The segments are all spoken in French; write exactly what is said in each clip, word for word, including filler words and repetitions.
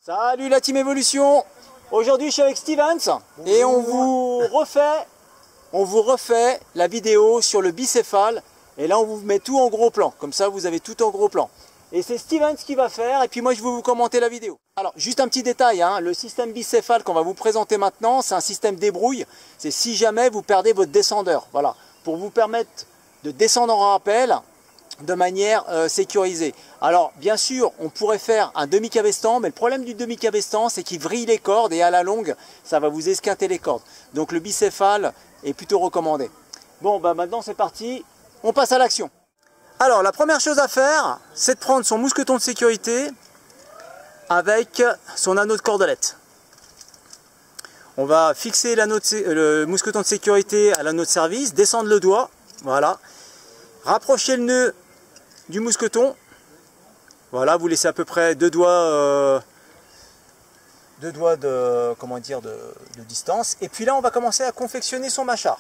Salut la team Evolution. Aujourd'hui je suis avec Stevens et on vous refait on vous refait la vidéo sur le bicéphale et là on vous met tout en gros plan, comme ça vous avez tout en gros plan. Et c'est Stevens qui va faire et puis moi je vais vous commenter la vidéo. Alors juste un petit détail, hein, le système bicéphale qu'on va vous présenter maintenant, c'est un système débrouille. C'est si jamais vous perdez votre descendeur, voilà, pour vous permettre de descendre en rappel de manière euh, sécurisée. Alors bien sûr on pourrait faire un demi-cabestan, mais le problème du demi-cabestan c'est qu'il vrille les cordes et à la longue ça va vous esquinter les cordes. Donc le bicéphale est plutôt recommandé. Bon bah maintenant c'est parti, on passe à l'action. Alors la première chose à faire c'est de prendre son mousqueton de sécurité avec son anneau de cordelette. On va fixer l'anneau de, le mousqueton de sécurité à l'anneau de service, descendre le doigt, voilà, rapprocher le nœud du mousqueton. Voilà, vous laissez à peu près deux doigts, euh, deux doigts de, comment dire, de, de distance. Et puis là, on va commencer à confectionner son mâchard.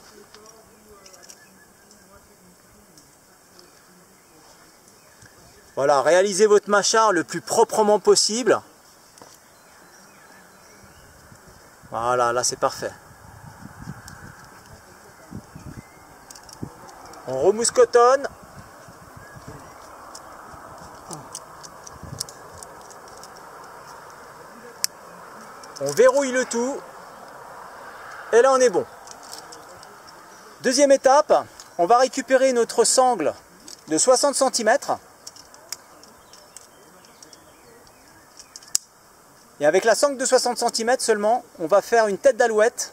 Voilà, réalisez votre mâchard le plus proprement possible. Voilà, là c'est parfait. On remousquetonne. On verrouille le tout. Et là on est bon. Deuxième étape, on va récupérer notre sangle de soixante centimètres. Et avec la sangle de soixante centimètres seulement, on va faire une tête d'alouette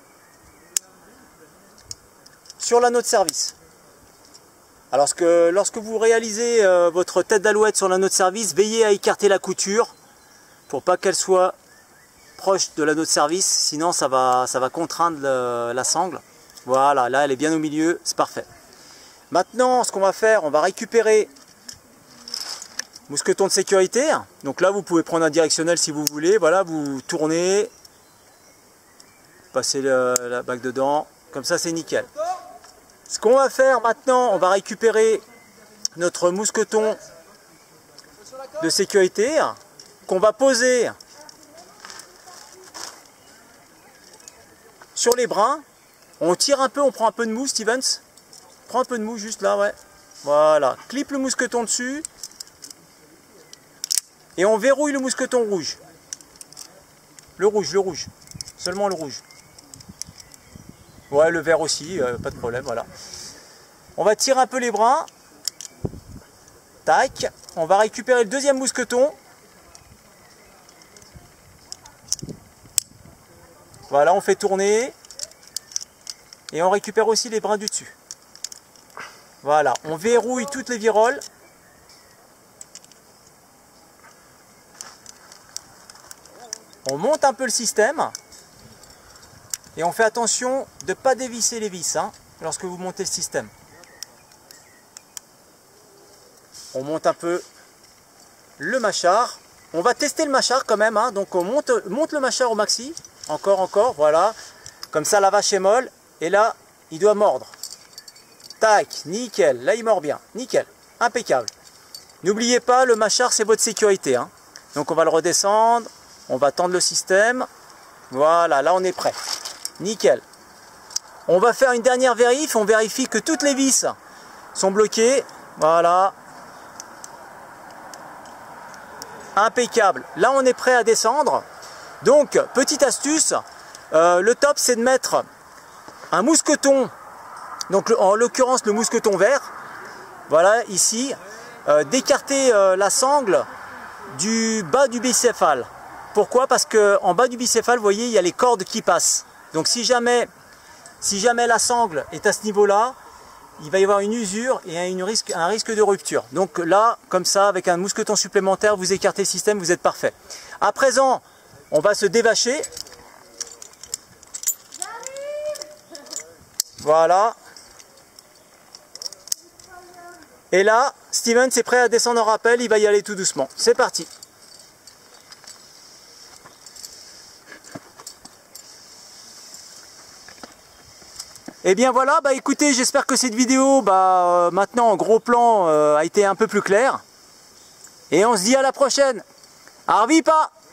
sur l'anneau de service. Alors que lorsque vous réalisez euh, votre tête d'alouette sur l'anneau de service, veillez à écarter la couture pour pas qu'elle soit proche de l'anneau de service, sinon ça va, ça va contraindre le, la sangle. Voilà, là elle est bien au milieu, c'est parfait. Maintenant, ce qu'on va faire, on va récupérer mousqueton de sécurité. Donc là, vous pouvez prendre un directionnel si vous voulez. Voilà, vous tournez, passez le, la bague dedans, comme ça c'est nickel. Ce qu'on va faire maintenant, on va récupérer notre mousqueton de sécurité qu'on va poser sur les brins. On tire un peu, on prend un peu de mousse, Stevens. Prends un peu de mousse juste là, ouais. Voilà, clip le mousqueton dessus. Et on verrouille le mousqueton rouge. Le rouge, le rouge. Seulement le rouge. Ouais, le vert aussi, euh, pas de problème, voilà. On va tirer un peu les brins. Tac. On va récupérer le deuxième mousqueton. Voilà, on fait tourner. Et on récupère aussi les brins du dessus. Voilà, on verrouille toutes les viroles. On monte un peu le système. Et on fait attention de ne pas dévisser les vis hein, lorsque vous montez le système. On monte un peu le mâchard. On va tester le mâchard quand même. Hein, donc on monte, monte le mâchard au maxi. Encore, encore, voilà. Comme ça la vache est molle. Et là, il doit mordre. Tac, nickel. Là, il mord bien. Nickel. Impeccable. N'oubliez pas, le mâchard, c'est votre sécurité. Hein. Donc on va le redescendre. On va tendre le système. Voilà, là on est prêt. Nickel. On va faire une dernière vérif. On vérifie que toutes les vis sont bloquées. Voilà. Impeccable. Là on est prêt à descendre. Donc, petite astuce. Euh, le top c'est de mettre un mousqueton. Donc en l'occurrence le mousqueton vert. Voilà, ici. Euh, d'écarter euh, la sangle du bas du bicéphale. Pourquoi? Parce qu'en bas du bicéphale, vous voyez, il y a les cordes qui passent. Donc si jamais, si jamais la sangle est à ce niveau-là, il va y avoir une usure et une risque, un risque de rupture. Donc là, comme ça, avec un mousqueton supplémentaire, vous écartez le système, vous êtes parfait. À présent, on va se dévacher. Voilà. Et là, Steven est prêt à descendre en rappel, il va y aller tout doucement. C'est parti. Et bien voilà, bah écoutez, j'espère que cette vidéo, bah euh, maintenant en gros plan, euh, a été un peu plus claire. Et on se dit à la prochaine. Arvipa!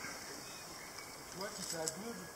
c'est un glue.